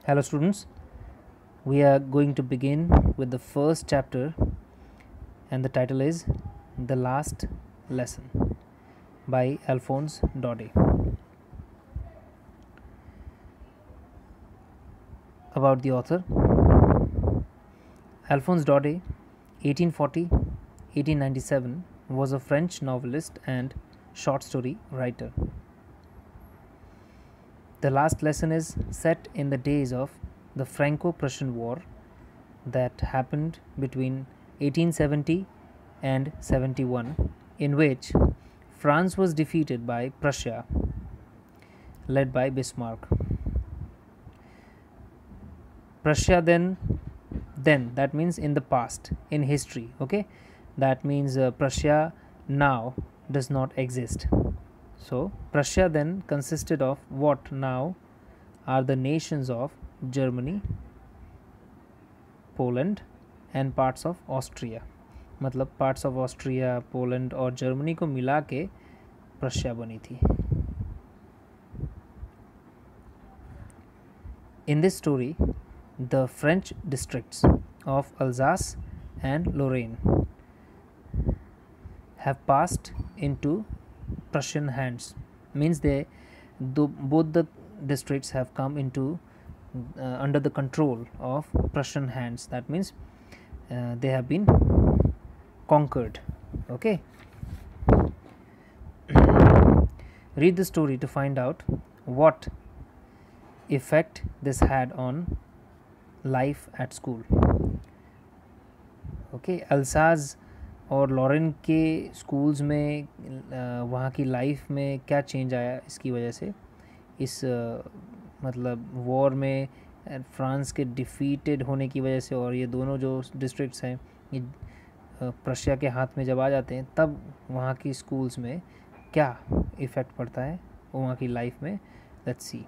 Hello students, we are going to begin with the first chapter and the title is The Last Lesson by Alphonse Daudet. About the author, Alphonse Daudet, 1840-1897, was a French novelist and short story writer. The Last Lesson is set in the days of the Franco-Prussian War that happened between 1870 and 71, in which France was defeated by Prussia, led by Bismarck. Prussia then that means in the past, in history, okay, that means Prussia now does not exist. So Prussia then consisted of what now are the nations of Germany, Poland and parts of Austria. मतलब parts of Austria, Poland और Germany को मिला के प्रशिया बनी थी. In this story, the French districts of Alsace and Lorraine have passed into Prussian hands. Means both the districts have come into under the control of Prussian hands. That means they have been conquered. Okay. Read the story to find out what effect this had on life at school. Okay, Alsace और Lorraine के schools में वहाँ की life में क्या change आया इसकी वजह से, इस मतलब वॉर में फ्रांस के डिफीटेड होने की वजह से, और ये दोनों जो डिस्ट्रिक्ट्स हैं ये प्रशिया के हाथ में जब आ जाते हैं तब वहाँ की स्कूल्स में क्या इफ़ेक्ट पड़ता है वहाँ की लाइफ में. Let's see.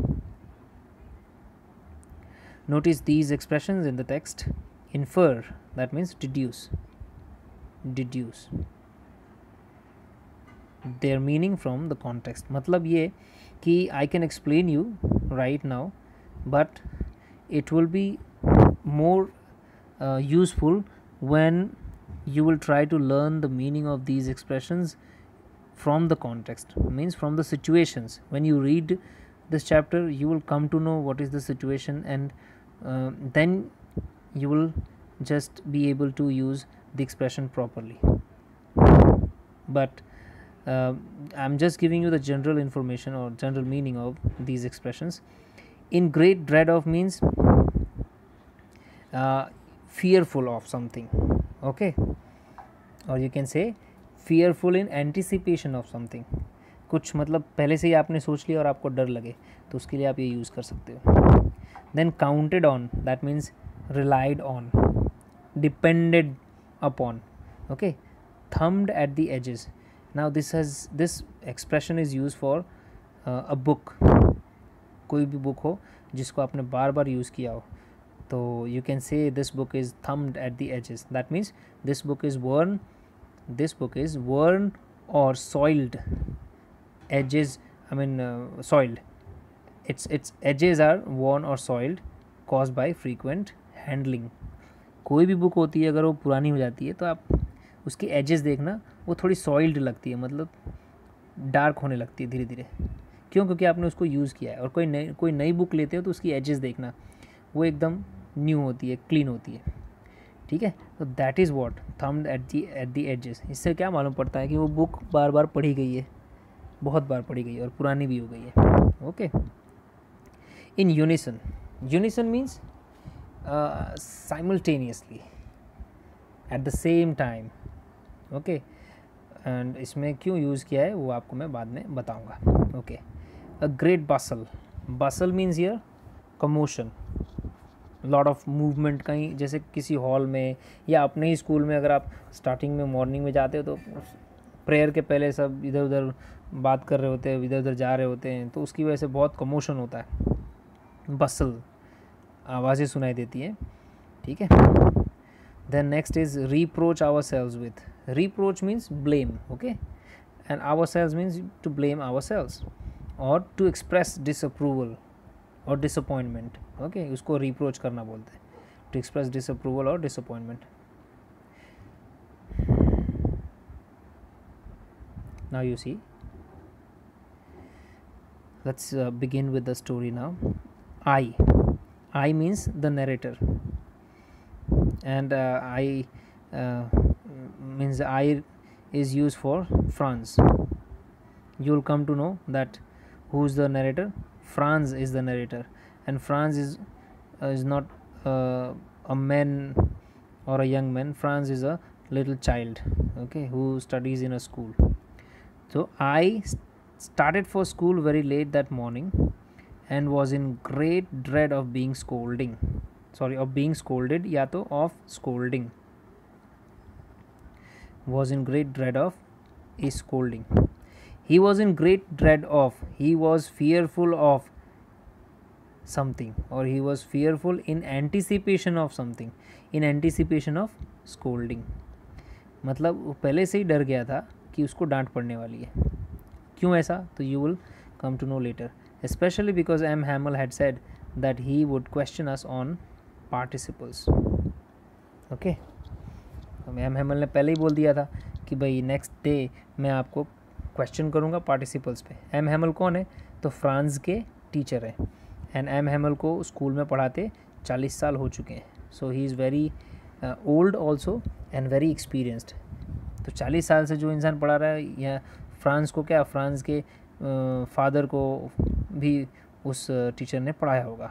Notice these expressions in the text. Infer, that means deduce. Their meaning from the context. मतलब ये कि I can explain you right now, but it will be more useful when you will try to learn the meaning of these expressions from the context. Means from the situations. When you read this chapter, you will come to know what is the situation, and then you will just be able to use the expression properly. But I'm just giving you the general information or general meaning of these expressions. In great dread of means fearful of something, okay, or you can say fearful in anticipation of something. कुछ मतलब पहले से ही आपने सोच लिया और आपको डर लगे तो उसके लिए आप ये यूज़ कर सकते हो. Then counted on, that means relied on, depended upon, okay. Thumbed at the edges. Now this expression is used for a book. कोई भी बुक हो जिसको आपने बार बार यूज़ किया हो, तो you can say this book is thumbed at the edges. That means this book is worn or soiled. Edges, I mean soiled. Its edges are worn or soiled caused by frequent handling. कोई भी book होती है अगर वो पुरानी हो जाती है तो आप उसके एजेस देखना, वो थोड़ी सॉइल्ड लगती है, मतलब डार्क होने लगती है धीरे धीरे. क्यों? क्योंकि आपने उसको यूज़ किया है. और कोई नई बुक लेते हो तो उसकी एजेस देखना, वो एकदम न्यू होती है, क्लीन होती है. ठीक है, तो that is what thumped at the ages. इससे क्या मालूम पड़ता है कि वो बुक बार बार पढ़ी गई है, बहुत बार पढ़ी गई है और पुरानी भी हो गई है. Okay. In unison. Unison means simultaneously, at the same time. Okay. And इसमें क्यों यूज़ किया है वो आपको मैं बाद में बताऊंगा. Okay. A great bustle. Bustle means here commotion. Lot of movement. कहीं जैसे किसी हॉल में या अपने ही स्कूल में अगर आप स्टार्टिंग में मॉर्निंग में जाते हो तो प्रेयर के पहले सब इधर उधर बात कर रहे होते हैं, इधर उधर जा रहे होते हैं, तो उसकी वजह से बहुत कमोशन होता है. बसल, आवाज़ें सुनाई देती हैं. ठीक है. Then next is reproach ourselves with. Reproach means blame, okay, and ourselves means to blame ourselves or to express disapproval. और डिसअपॉइंटमेंट. ओके, उसको रिप्रोच करना बोलते हैं, टू एक्सप्रेस डिसअप्रूवल और disappointment. Now you see, let's begin with the story now. I means the narrator, and means I is used for Franz. You'll come to know that who's the narrator. Franz is the narrator, and Franz is not a man or a young man. Franz is a little child, okay, who studies in a school. So I started for school very late that morning and was in great dread of being scolded या तो of scolding. Was in great dread of a scolding. He was in great dread of, he was fearful of something, or he was fearful in anticipation of something, in anticipation of scolding. मतलब वो पहले से ही डर गया था कि उसको डांट पड़ने वाली है. क्यों ऐसा, तो you will come to know later, especially because M. Hamel had said that he would question us on participles. Okay, M. Hamel ने पहले ही बोल दिया था कि भाई नेक्स्ट डे मैं आपको क्वेश्चन करूँगा पार्टिसिपल्स पे. M. Hamel कौन है, तो फ्रांस के टीचर हैं, एंड M. Hamel को स्कूल में पढ़ाते 40 साल हो चुके हैं. So he is very old also and very experienced. तो 40 साल से जो इंसान पढ़ा रहा है, या फ्रांस को क्या, फ्रांस के फादर को भी उस टीचर ने पढ़ाया होगा.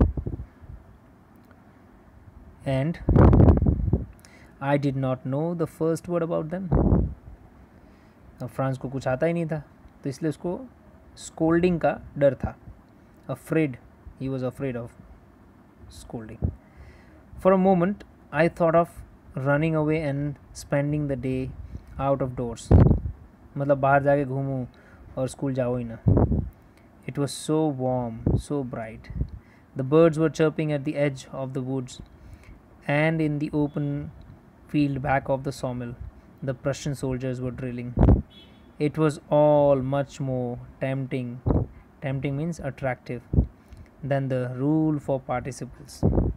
And I did not know the first word about them. Franz को कुछ आता ही नहीं था, तो इसलिए उसको स्कोल्डिंग का डर था. Afraid, he was afraid of scolding. For a moment I thought of running away and spending the day out of doors. मतलब बाहर जाके घूमूं और स्कूल जाओ ही ना. It was so warm, so bright. The birds were chirping at the edge of the woods and in the open field back of the sawmill the Prussian soldiers were drilling. It was all much more tempting means attractive, than the rule for participles.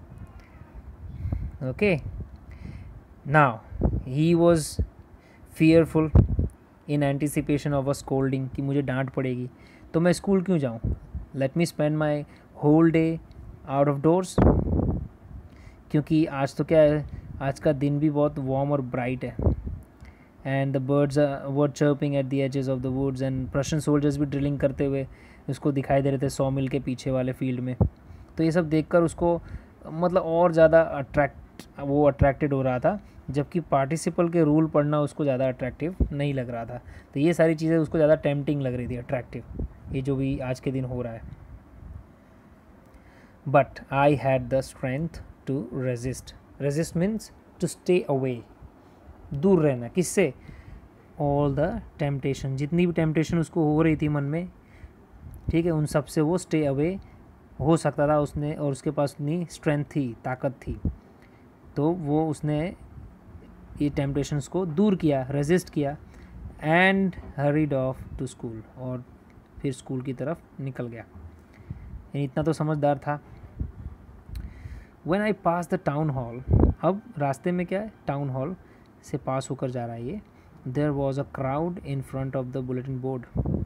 Okay, now he was fearful in anticipation of a scolding कि मुझे डांट पड़ेगी, तो मैं school क्यों जाऊँ. Let me spend my whole day out of doors. क्योंकि आज तो क्या है, आज का दिन भी बहुत वार्म और ब्राइट है. And the birds were chirping at the edges of the woods, and Prussian soldiers भी ड्रिलिंग करते हुए उसको दिखाई दे रहे थे सॉ मिल के पीछे वाले फील्ड में. तो ये सब देखकर उसको मतलब और ज़्यादा अट्रैक्टेड हो रहा था, जबकि पार्टिसिपल के रूल पढ़ना उसको ज़्यादा अट्रैक्टिव नहीं लग रहा था. तो ये सारी चीज़ें उसको ज़्यादा टेम्पटिंग लग रही थी, अट्रैक्टिव, ये जो भी आज के दिन हो रहा है. But I had the strength to resist. Resist means to stay away, दूर रहना. किससे, ऑल द टेम्पटेशन, जितनी भी टेम्पटेशन उसको हो रही थी मन में, ठीक है, उन सब से वो स्टे अवे हो सकता था उसने, और उसके पास उतनी स्ट्रेंथ थी, ताकत थी, तो वो उसने ये टेम्पटेशंस को दूर किया, रेजिस्ट किया. And hurried off to school, और फिर स्कूल की तरफ निकल गया. इतना तो समझदार था. When I passed the town hall, अब रास्ते में क्या है, टाउन हॉल से पास होकर जा रहा है ये. There was a crowd in front of the bulletin board.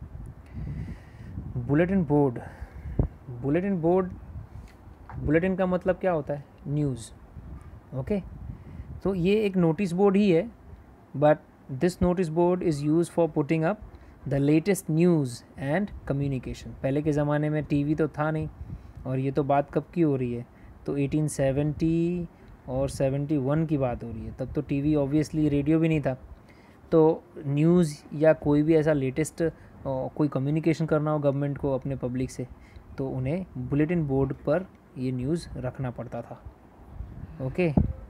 Bulletin का मतलब क्या होता है, न्यूज़. ओके, तो ये एक नोटिस बोर्ड ही है, but this notice board is use for putting up the latest news and communication. पहले के ज़माने में टीवी तो था नहीं, और ये तो बात कब की हो रही है, तो 1870 और 71 की बात हो रही है. तब तो टीवी ऑब्वियसली, रेडियो भी नहीं था. तो न्यूज़ या कोई भी ऐसा लेटेस्ट कोई कम्युनिकेशन करना हो गवर्नमेंट को अपने पब्लिक से, तो उन्हें बुलेटिन बोर्ड पर ये न्यूज़ रखना पड़ता था. ओके,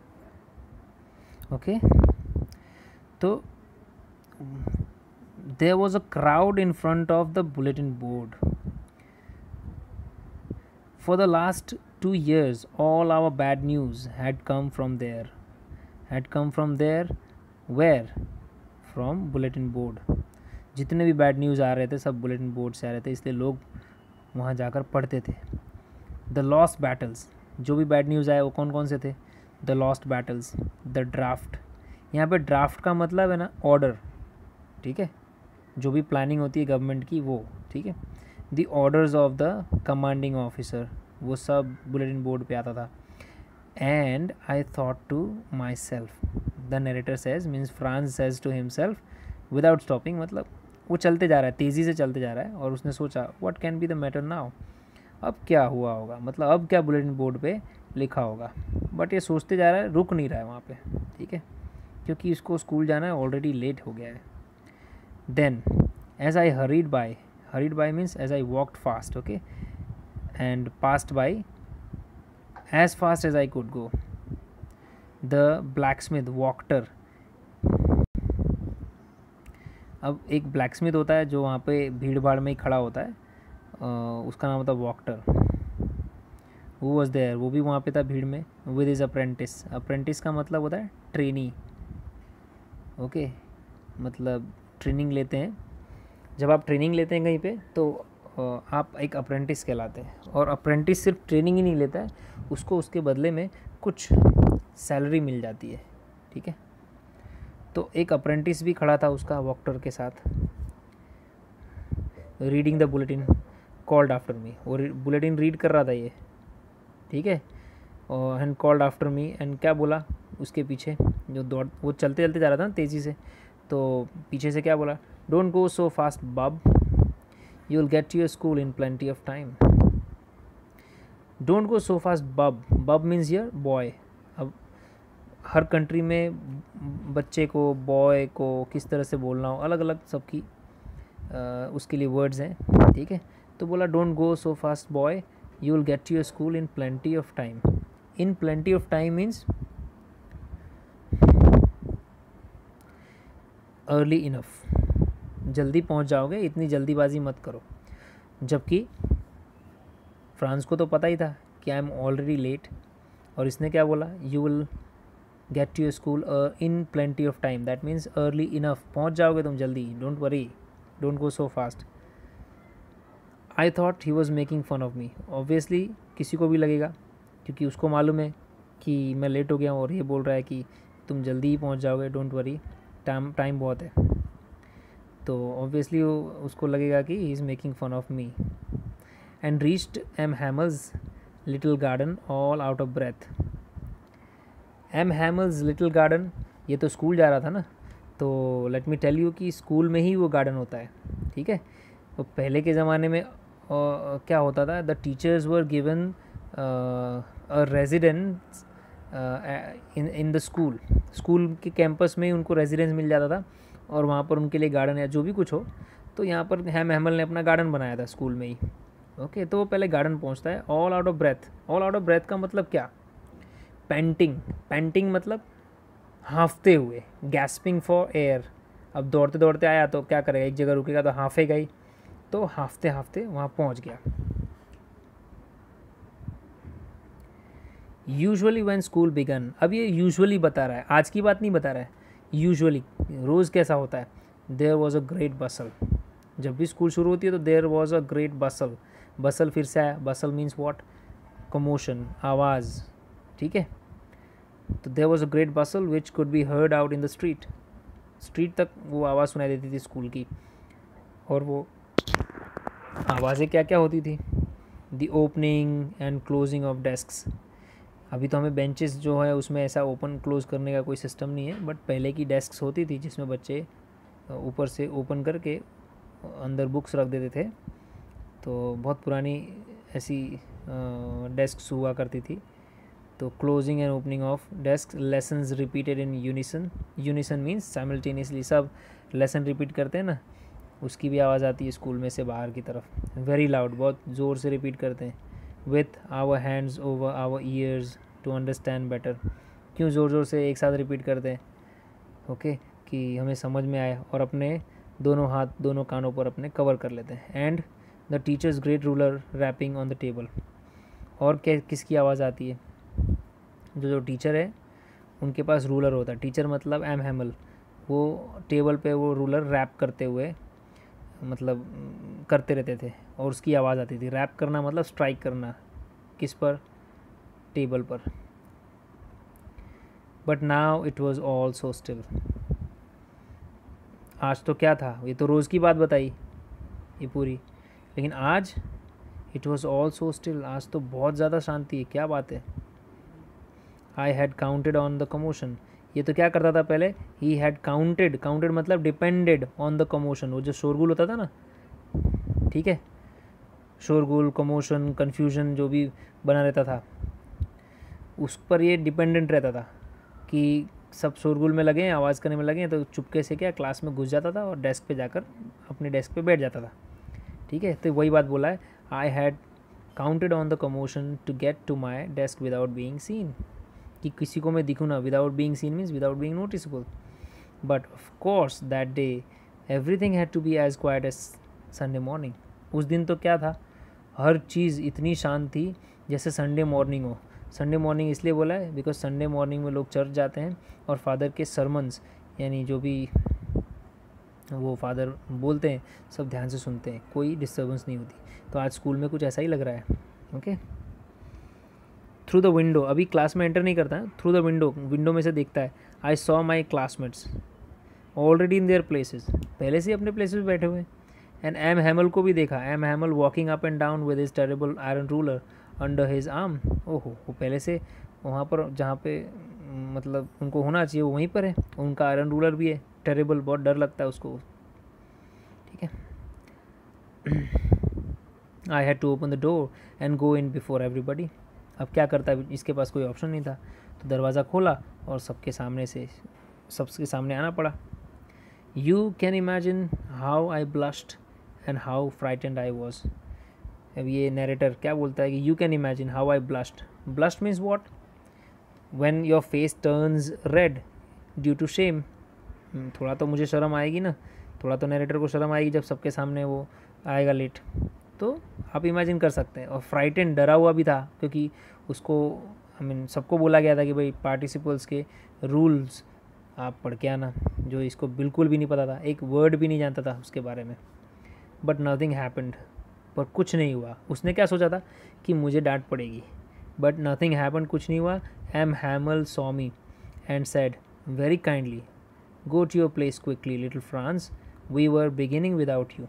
तो there was a crowd in front of the bulletin board. For the last 2 years, all our bad news had come from there. Where? From bulletin board. जितने भी बैड न्यूज़ आ रहे थे सब बुलेटिन बोर्ड से आ रहे थे, इसलिए लोग वहाँ जाकर पढ़ते थे. द लॉस्ट बैटल्स, जो भी बैड न्यूज़ आए वो कौन कौन से थे? The lost battles, the draft, यहाँ पे ड्राफ्ट का मतलब है ना ऑर्डर, ठीक है, जो भी प्लानिंग होती है गवर्नमेंट की वो, ठीक है। The orders of the commanding officer, वो सब बुलेटिन बोर्ड पे आता था। And I thought to myself, the narrator says, means Franz says to himself without stopping, मतलब वो चलते जा रहा है, तेज़ी से चलते जा रहा है, और उसने सोचा what can be the matter now, अब क्या हुआ होगा, मतलब अब क्या बुलेटिन बोर्ड पे लिखा होगा। बट ये सोचते जा रहा है, रुक नहीं रहा है वहाँ पे, ठीक है, क्योंकि इसको स्कूल जाना है, ऑलरेडी लेट हो गया है। Then as I hurried by means as I walked fast, okay, and passed by as fast as I could go, the blacksmith walked. अब एक ब्लैकस्मिथ होता है जो वहाँ पे भीड़ भाड़ में ही खड़ा होता है, उसका नाम होता है वॉक्टर। वो वॉज देयर, वो भी वहाँ पे था भीड़ में, विद इज़ अप्रेंटिस। अप्रेंटिस का मतलब होता है ट्रेनी, ओके, मतलब ट्रेनिंग लेते हैं। जब आप ट्रेनिंग लेते हैं कहीं पे तो आप एक अप्रेंटिस कहलाते हैं, और अप्रेंटिस सिर्फ ट्रेनिंग ही नहीं लेता है, उसको उसके बदले में कुछ सैलरी मिल जाती है, ठीक है। तो एक अप्रेंटिस भी खड़ा था उसका वॉक्टर के साथ, reading the bulletin called after me, और बुलेटिन रीड कर रहा था ये, ठीक है, और and called after me, and क्या बोला उसके पीछे, जो दौड़ वो चलते चलते जा रहा था ना तेज़ी से, तो पीछे से क्या बोला, don't go so fast bub, you will get to your school in plenty of time. Don't go so fast bub. Bub means here boy. अब हर कंट्री में बच्चे को, बॉय को किस तरह से बोलना हो, अलग अलग सबकी उसके लिए वर्ड्स हैं, ठीक है। तो बोला don't go so fast boy, you will get to your school in plenty of time. In plenty of time means early enough, जल्दी पहुंच जाओगे, इतनी जल्दीबाजी मत करो। जबकि फ्रांस को तो पता ही था कि आई एम ऑलरेडी लेट, और इसने क्या बोला, you will get to your school in plenty of time, that means early enough, पहुंच जाओगे तुम जल्दी, don't worry, don't go so fast. I thought he was making fun of me, obviously किसी को भी लगेगा, क्योंकि उसको मालूम है कि मैं लेट हो गया हूँ, और ये बोल रहा है कि तुम जल्दी ही पहुँच जाओगे, डोंट वरी, टाइम बहुत है। तो ऑब्वियसली उसको लगेगा कि he is making fun of me. And reached M Hamel's little garden all out of breath. M Hamel's little garden, ये तो स्कूल जा रहा था ना, तो लेट मी टेल यू कि स्कूल में ही वो गार्डन होता है, ठीक है। तो पहले के ज़माने में क्या होता था, the teachers were given a residence in the school के कैंपस में उनको रेजिडेंस मिल जाता था, और वहाँ पर उनके लिए गार्डन या जो भी कुछ हो, तो यहाँ पर हैम हैमल ने अपना गार्डन बनाया था स्कूल में ही, ओके। तो वो पहले गार्डन पहुँचता है, all out of breath. All out of breath का मतलब क्या, पैंटिंग मतलब हाँफते हुए, गैस्पिंग फॉर एयर। अब दौड़ते दौड़ते आया तो क्या करेगा, एक जगह रुकेगा तो हाँफेगा ही, तो हाँफते हाँफते वहाँ पहुँच गया। यूजुअली व्हेन स्कूल बिगन, अब ये यूजुअली बता रहा है, आज की बात नहीं बता रहा है, यूजुअली रोज़ कैसा होता है, there was a great bustle, जब भी स्कूल शुरू होती है तो there was a great bustle. Bustle फिर से आया, बसल मीन्स व्हाट, कमोशन, आवाज़, ठीक है। तो there was a great bustle which could be heard out in the street तक वो आवाज़ सुनाई देती थी स्कूल की। और वो आवाज़ें क्या क्या होती थी, the opening and closing of desks. अभी तो हमें बेंचेस जो है उसमें ऐसा ओपन क्लोज करने का कोई सिस्टम नहीं है, बट पहले की डेस्क्स होती थी जिसमें बच्चे ऊपर से ओपन करके अंदर बुक्स रख देते थे। तो बहुत पुरानी ऐसी डेस्क्स हुआ करती थी। तो closing and opening of desk, lessons repeated in unison means simultaneously, सब लेसन रिपीट करते हैं ना, उसकी भी आवाज़ आती है स्कूल में से बाहर की तरफ, वेरी लाउड, बहुत ज़ोर से रिपीट करते हैं। With our hands over our ears to understand better, क्यों ज़ोर ज़ोर से एक साथ रिपीट करते हैं, ओके, कि हमें समझ में आए, और अपने दोनों हाथ दोनों कानों पर अपने कवर कर लेते हैं। And the teacher's great ruler rapping on the table, और किसकी आवाज़ आती है, जो टीचर है उनके पास रूलर होता है, टीचर मतलब एम हैमल, वो टेबल पे वो रूलर रैप करते हुए मतलब करते रहते थे, और उसकी आवाज़ आती थी। रैप करना मतलब स्ट्राइक करना, किस पर? टेबल पर. But now it was all so still. आज तो क्या था, ये तो रोज़ की बात बताई ये पूरी, लेकिन आज it was all so still, आज तो बहुत ज़्यादा शांति है. क्या बात है. I had counted on the commotion. ये तो क्या करता था पहले, ही हैड काउंटेड, काउंटेड मतलब डिपेंडेड ऑन द कमोशन, वो जो शोरगुल होता था ना, ठीक है, शोरगुल, कमोशन, कन्फ्यूजन जो भी बना रहता था, उस पर ये डिपेंडेंट रहता था कि सब शोरगुल में लगे हैं, आवाज़ करने में लगे हैं, तो चुपके से क्या क्लास में घुस जाता था और डेस्क पे जाकर अपने डेस्क पे बैठ जाता था. ठीक है, तो वही बात बोला है, I had counted on the commotion to get to my desk without being seen, कि किसी को मैं दिखूँ ना. Without being seen means without being noticeable. But of course that day everything had to be as quiet as Sunday morning. उस दिन तो क्या था, हर चीज़ इतनी शांत थी जैसे संडे मॉर्निंग हो. संडे मॉर्निंग इसलिए बोला है बिकॉज संडे मॉर्निंग में लोग चर्च जाते हैं और फादर के सरमन्स, यानी जो भी वो फादर बोलते हैं, सब ध्यान से सुनते हैं, कोई डिस्टर्बेंस नहीं होती. तो आज स्कूल में कुछ ऐसा ही लग रहा है. ओके. थ्रू द विंडो, अभी क्लास में एंटर नहीं करता है, थ्रू द विंडो, विंडो में से देखता है. I saw my classmates already in their places, पहले से अपने प्लेसेस पे बैठे हुए. एंड एम हैमल को भी देखा. M Hamel walking up and down with his terrible iron ruler under his arm. ओहो, वो पहले से वहाँ पर जहाँ पे मतलब उनको होना चाहिए वो वहीं पर है. उनका आयरन रूलर भी है. टेरेबल, बहुत डर लगता है उसको. ठीक है. I had to open the door and go in before everybody. अब क्या करता है, इसके पास कोई ऑप्शन नहीं था, तो दरवाज़ा खोला और सबके सामने आना पड़ा. You can imagine how I blushed and how frightened I was. अब ये नरेटर क्या बोलता है कि you can imagine how I blushed. Blushed means what, when your face turns red due to shame. थोड़ा तो मुझे शर्म आएगी ना, थोड़ा तो नरेटर को शर्म आएगी जब सबके सामने वो आएगा लेट. तो आप इमेजिन कर सकते हैं. और फ्राइटेंड, डरा हुआ भी था, क्योंकि उसको सबको बोला गया था कि भाई पार्टिसिपल्स के रूल्स आप पढ़ के आना, जो इसको बिल्कुल भी नहीं पता था, एक वर्ड भी नहीं जानता था उसके बारे में. बट नथिंग हैपेंड, पर कुछ नहीं हुआ. उसने क्या सोचा था कि मुझे डांट पड़ेगी, बट नथिंग हैपेंड, कुछ नहीं हुआ. M Hamel saw me and said very kindly, go to your place quickly little Franz, we were beginning without you.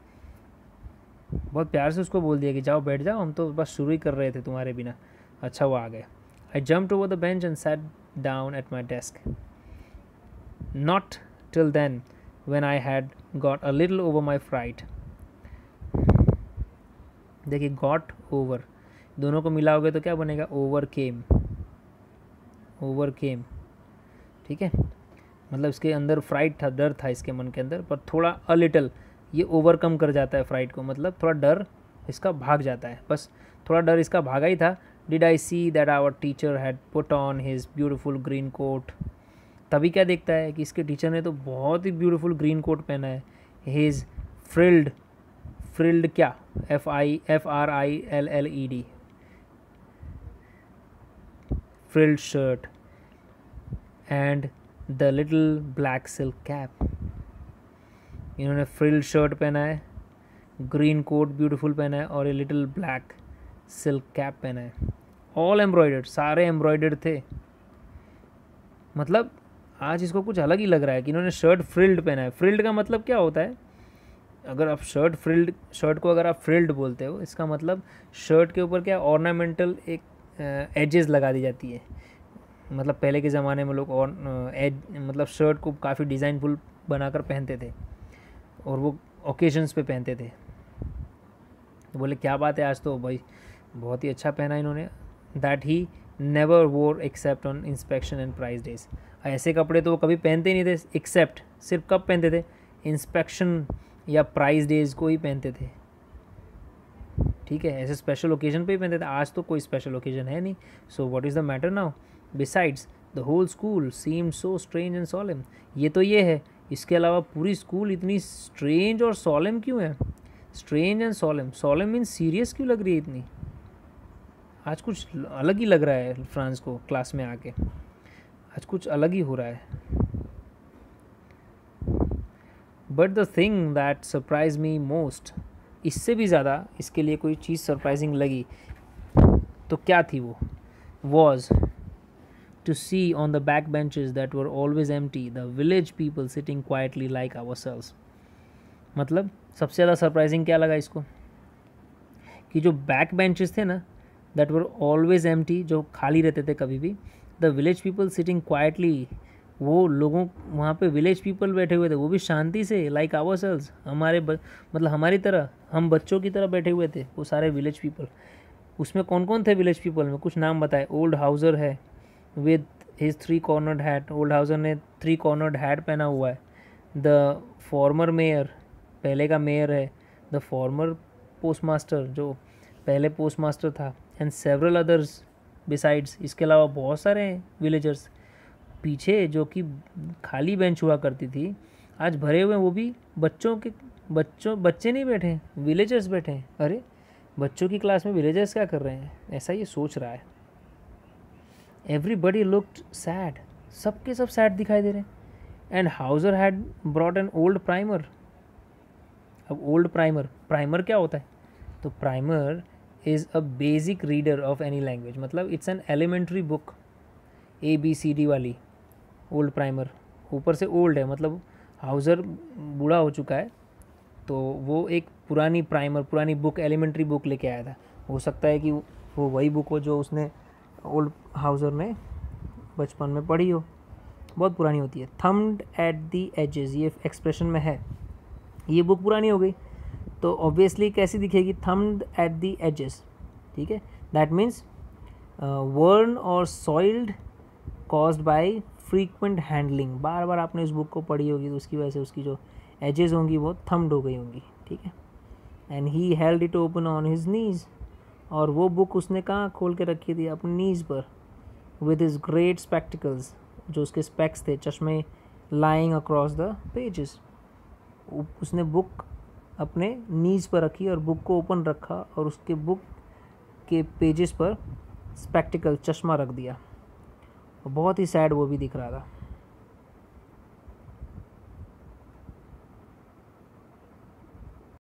बहुत प्यार से उसको बोल दिया कि जाओ बैठ जाओ, हम तो बस शुरू ही कर रहे थे तुम्हारे बिना. अच्छा वो आ गए. I jumped over the bench and sat down at my desk. Not till then when I had got a little over my fright. देखिए got over दोनों को मिलाओगे तो क्या बनेगा, overcame. ठीक है, मतलब इसके अंदर फ्राइट था, डर था इसके मन के अंदर, पर थोड़ा a little ये ओवरकम कर जाता है फ्राइट को, मतलब थोड़ा डर इसका भाग जाता है, बस थोड़ा डर इसका भागा ही था. Did I see that our teacher had put on his beautiful green coat. तभी क्या देखता है कि इसके टीचर ने तो बहुत ही ब्यूटीफुल ग्रीन कोट पहना है. हिज फ्रिल्ड क्या, FRILLED, frilled shirt and the little black silk cap. इन्होंने फ्रिल्ड शर्ट पहना है, ग्रीन कोट ब्यूटीफुल पहना है और ये लिटिल ब्लैक सिल्क कैप पहना है. ऑल एम्ब्रॉयडर्ड, सारे एम्ब्रॉयडर्ड थे. मतलब आज इसको कुछ अलग ही लग रहा है कि इन्होंने शर्ट फ्रिल्ड पहना है. फ्रिल्ड का मतलब क्या होता है, अगर आप शर्ट को अगर आप फ्रिल्ड बोलते हो, इसका मतलब शर्ट के ऊपर क्या ऑर्नामेंटल एक एजेस लगा दी जाती है. मतलब पहले के ज़माने में लोग और मतलब शर्ट को काफ़ी डिज़ाइनफुल बनाकर पहनते थे और वो ओकेजन्स पे पहनते थे. तो बोले क्या बात है, आज तो भाई बहुत ही अच्छा पहना इन्होंने. That he never wore except on inspection and prize days. ऐसे कपड़े तो वो कभी पहनते ही नहीं थे, एक्सेप्ट सिर्फ कब पहनते थे, इंस्पेक्शन या प्राइज डेज को ही पहनते थे. ठीक है, ऐसे स्पेशल ओकेजन पे ही पहनते थे. आज तो कोई स्पेशल ओकेजन है नहीं. So what is the matter now. Besides the whole school seemed so strange and solemn. ये तो ये है, इसके अलावा पूरी स्कूल इतनी स्ट्रेंज और सॉलेम क्यों है. Strange and solemn means serious क्यों लग रही है इतनी. आज कुछ अलग ही लग रहा है फ्रांस को क्लास में आके, आज कुछ अलग ही हो रहा है. But the thing that surprised me most, इससे भी ज़्यादा इसके लिए कोई चीज़ सरप्राइजिंग लगी, तो क्या थी वो? Was to see on the back benches that were always empty the village people sitting quietly like ourselves. मतलब सबसे ज़्यादा सरप्राइजिंग क्या लगा इसको कि जो बैक बेंचेस थे ना, दैट वर ऑलवेज एम्प्टी, जो खाली रहते थे कभी भी, the village people sitting quietly, वो लोगों वहाँ पे विलेज पीपल बैठे हुए थे, वो भी शांति से, लाइक आवरसेल्व्स, मतलब हमारी तरह, हम बच्चों की तरह बैठे हुए थे वो सारे विलेज पीपल। उसमें कौन कौन थे विलेज पीपल में? कुछ नाम बताए। ओल्ड हाउसर है with his 3 cornered hat, old Hauser ने 3 कॉर्नर्ड हैट पहना हुआ है। द फॉर्मर मेयर, पहले का मेयर है। द फॉर्मर पोस्ट मास्टर, जो पहले पोस्ट मास्टर था। एंड सेवरल अदर्स बिसाइड्स, इसके अलावा बहुत सारे हैं विलेजर्स। पीछे जो कि खाली बेंच हुआ करती थी, आज भरे हुए, वो भी बच्चे नहीं बैठे, विलेजर्स बैठे हैं। अरे बच्चों की क्लास में विलेजर्स क्या कर रहे हैं? ऐसा ये सोच रहा है। एवरीबडी लुक्ड सैड, सबके सब सैड दिखाई दे रहे हैं। And Hauser had brought an old primer. अब ओल्ड प्राइमर क्या होता है? तो primer is a basic reader of any language, मतलब it's an elementary book, ABCD वाली। ओल्ड प्राइमर, ऊपर से ओल्ड है, मतलब हाउसर बूढ़ा हो चुका है, तो वो एक पुरानी बुक, एलिमेंट्री बुक लेके आया था। हो सकता है कि वो वही बुक हो जो उसने ओल्ड हाउसर ने बचपन में पढ़ी हो, बहुत पुरानी होती है। थम्ड एट दी एजेस, ये एक्सप्रेशन में है, ये बुक पुरानी हो गई तो ऑब्वियसली कैसी दिखेगी? थम्ड एट दी एजेस, ठीक है। दैट मीन्स वर्न और soiled caused by frequent handling. बार बार आपने इस बुक को पढ़ी होगी तो उसकी वजह से उसकी जो एजेस होंगी वो थम्ड हो गई होंगी, ठीक है। And he held it open on his knees, और वो बुक उसने कहाँ खोल के रखी थी? अपनी नीज पर। विद हिज ग्रेट स्पेक्टिकल्स, जो उसके स्पेक्स थे, चश्मे, लाइंग अक्रॉस द पेजेस। उसने बुक अपने नीज पर रखी और बुक को ओपन रखा और उसके बुक के पेजेस पर स्पेक्टिकल, चश्मा रख दिया। बहुत ही सैड वो भी दिख रहा था।